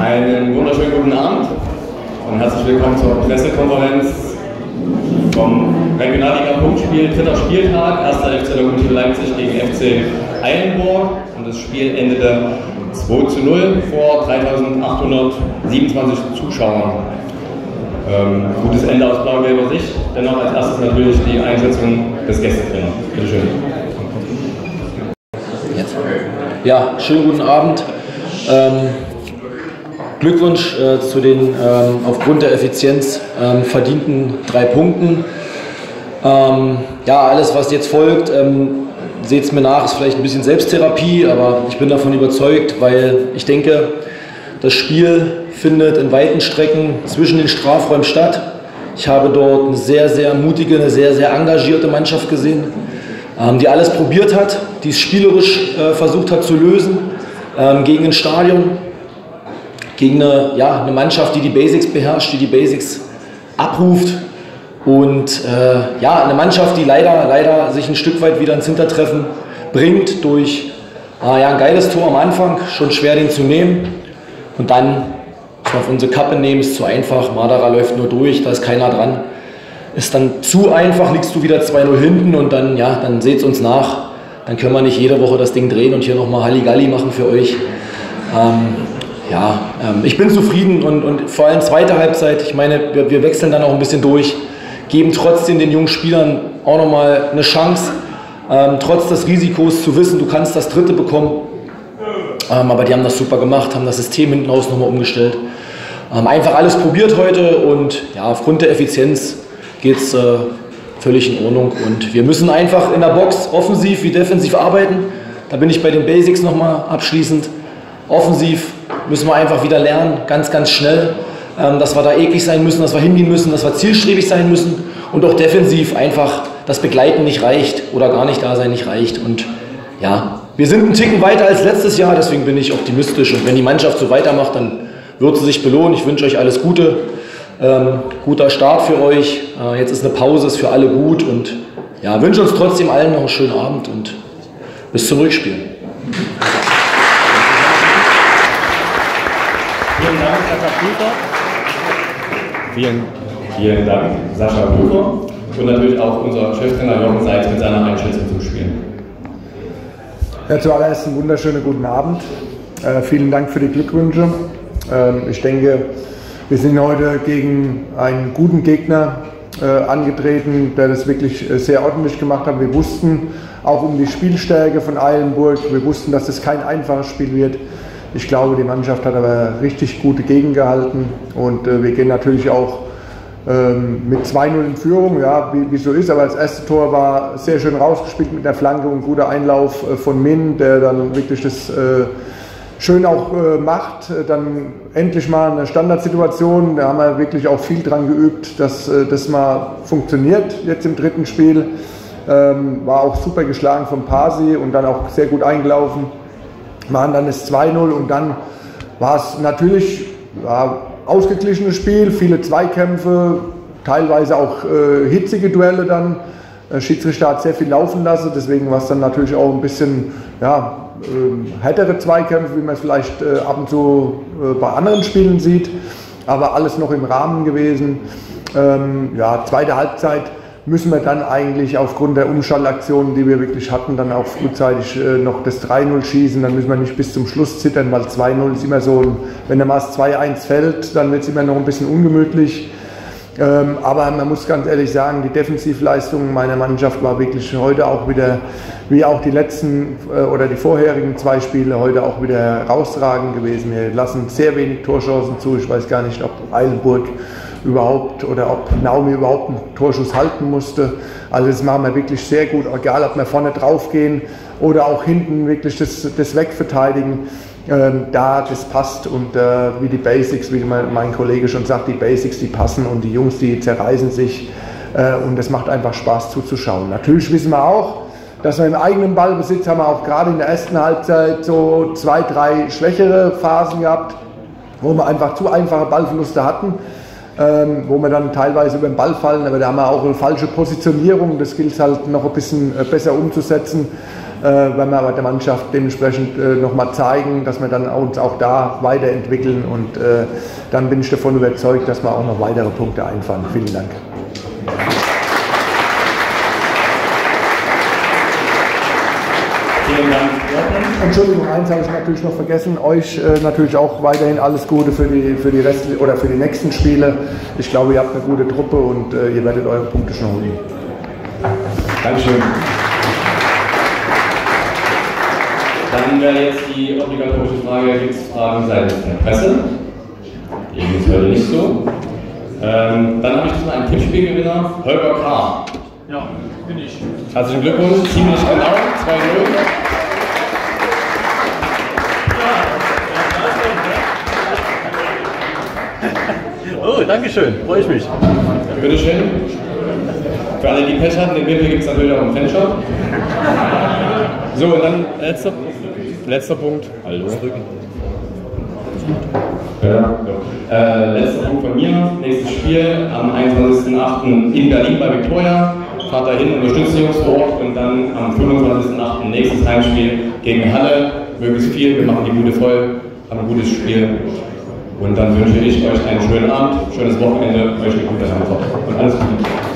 Einen wunderschönen guten Abend und herzlich willkommen zur Pressekonferenz vom Regionalliga-Punktspiel, dritter Spieltag, 1. FC Lokomotive Leipzig gegen FC Eilenburg, und das Spiel endete 2:0 vor 3.827 Zuschauern. Gutes Ende aus blau-gelber Sicht. Dennoch als erstes natürlich die Einschätzung des Gästetrainers. Bitte schön. Ja, schönen guten Abend. Glückwunsch zu den aufgrund der Effizienz verdienten 3 Punkten. Ja, alles was jetzt folgt, seht es mir nach, ist vielleicht ein bisschen Selbsttherapie, aber ich bin davon überzeugt, weil ich denke, das Spiel findet in weiten Strecken zwischen den Strafräumen statt. Ich habe dort eine sehr, sehr mutige, eine sehr, sehr engagierte Mannschaft gesehen, die alles probiert hat, die es spielerisch versucht hat zu lösen, gegen ein Stadion, gegen eine Mannschaft, die die Basics beherrscht, die die Basics abruft, und eine Mannschaft, die leider sich ein Stück weit wieder ins Hintertreffen bringt durch ein geiles Tor am Anfang, schon schwer den zu nehmen, und dann auf unsere Kappe nehmen, ist zu einfach. Madara läuft nur durch, da ist keiner dran. Ist dann zu einfach, liegst du wieder 2:0 hinten, und dann seht es uns nach. Dann können wir nicht jede Woche das Ding drehen und hier nochmal Halligalli machen für euch. Ich bin zufrieden, und vor allem zweite Halbzeit, ich meine, wir wechseln dann auch ein bisschen durch, geben trotzdem den jungen Spielern auch nochmal eine Chance, trotz des Risikos zu wissen, du kannst das dritte bekommen. Aber die haben das super gemacht, haben das System hinten raus nochmal umgestellt. Einfach alles probiert heute, und ja, aufgrund der Effizienz geht es völlig in Ordnung. Und wir müssen einfach in der Box offensiv wie defensiv arbeiten. Da bin ich bei den Basics nochmal abschließend. Offensiv müssen wir einfach wieder lernen, ganz, ganz schnell, dass wir da eklig sein müssen, dass wir hingehen müssen, dass wir zielstrebig sein müssen, und auch defensiv einfach das Begleiten nicht reicht oder gar nicht da sein nicht reicht. Und ja, wir sind einen Ticken weiter als letztes Jahr, deswegen bin ich optimistisch, und wenn die Mannschaft so weitermacht, dann wird sie sich belohnen. Ich wünsche euch alles Gute, guter Start für euch, jetzt ist eine Pause, ist für alle gut, und ja, wünsche uns trotzdem allen noch einen schönen Abend und bis zum Rückspiel. Vielen Dank, Sascha Prüfer. Vielen Dank, Sascha Prüfer. Und natürlich auch unser Cheftrainer Jochen Seitz mit seiner Einschätzung zum Spiel. Ja, zuallererst einen wunderschönen guten Abend. Vielen Dank für die Glückwünsche. Ich denke, wir sind heute gegen einen guten Gegner angetreten, der das wirklich sehr ordentlich gemacht hat. Wir wussten auch um die Spielstärke von Eilenburg. Wir wussten, dass das kein einfaches Spiel wird. Ich glaube, die Mannschaft hat aber richtig gute gegengehalten, und wir gehen natürlich auch mit 2:0 in Führung, ja, wie so ist, aber das erste Tor war sehr schön rausgespielt mit der Flanke und guter Einlauf von Min, der dann wirklich das schön auch macht, dann endlich mal eine Standardsituation, da haben wir wirklich auch viel dran geübt, dass das mal funktioniert jetzt im dritten Spiel, war auch super geschlagen von Pasi und dann auch sehr gut eingelaufen. Machen dann das 2:0, und dann war es natürlich ausgeglichenes Spiel, viele Zweikämpfe, teilweise auch hitzige Duelle dann. Der Schiedsrichter hat sehr viel laufen lassen, deswegen war es dann natürlich auch ein bisschen härtere Zweikämpfe, wie man es vielleicht ab und zu bei anderen Spielen sieht, aber alles noch im Rahmen gewesen. Zweite Halbzeit müssen wir dann eigentlich aufgrund der Umschaltaktionen, die wir wirklich hatten, dann auch frühzeitig noch das 3:0 schießen. Dann müssen wir nicht bis zum Schluss zittern, weil 2:0 ist immer so, wenn der Maß 2:1 fällt, dann wird es immer noch ein bisschen ungemütlich. Aber man muss ganz ehrlich sagen, die Defensivleistung meiner Mannschaft war wirklich heute auch wieder, wie auch die letzten oder die vorherigen 2 Spiele, heute auch wieder herausragend gewesen. Wir lassen sehr wenig Torchancen zu. Ich weiß gar nicht, ob Eilenburg überhaupt oder ob Naomi überhaupt einen Torschuss halten musste. Also das machen wir wirklich sehr gut, egal ob wir vorne drauf gehen oder auch hinten wirklich das wegverteidigen. Das passt, und wie die Basics, wie mein Kollege schon sagt, die Basics, die passen, und die Jungs, die zerreißen sich, und es macht einfach Spaß zuzuschauen. Natürlich wissen wir auch, dass wir im eigenen Ballbesitz haben wir auch gerade in der ersten Halbzeit so 2, 3 schwächere Phasen gehabt, wo wir einfach zu einfache Ballverluste hatten. Wo wir dann teilweise über den Ball fallen, aber da haben wir auch eine falsche Positionierung, das gilt halt noch ein bisschen besser umzusetzen. werden wir aber der Mannschaft dementsprechend nochmal zeigen, dass wir dann uns auch da weiterentwickeln und dann bin ich davon überzeugt, dass wir auch noch weitere Punkte einfahren. Vielen Dank. Vielen Dank. Entschuldigung, eins habe ich natürlich noch vergessen. Euch natürlich auch weiterhin alles Gute für die restlichen oder für die nächsten Spiele. Ich glaube, ihr habt eine gute Truppe und ihr werdet eure Punkte schon holen. Dankeschön. Dann wäre jetzt die obligatorische Frage: gibt es Fragen seitens der Presse? Irgendwie ist heute nicht so. Dann habe ich diesmal einen Tippspielgewinner, Holger K. Ja, bin ich. Herzlichen Glückwunsch, ziemlich genau, 2-0. Oh, danke schön, freue ich mich. Bitteschön. Für alle, die Pech hatten, den Wimpel gibt es natürlich auch im Fanshop. So, und dann letzter Punkt. Hallo. Ja, so. Letzter Punkt von mir. Nächstes Spiel am 21.08. in Berlin bei Viktoria. Fahrt dahin, unterstützt die Jungs vor Ort und dann am 25.08. nächstes Heimspiel gegen Halle. Möglichst viel, wir machen die Bude voll, haben ein gutes Spiel. Und dann wünsche ich euch einen schönen Abend, schönes Wochenende, euch eine gute Heimfahrt und alles Gute.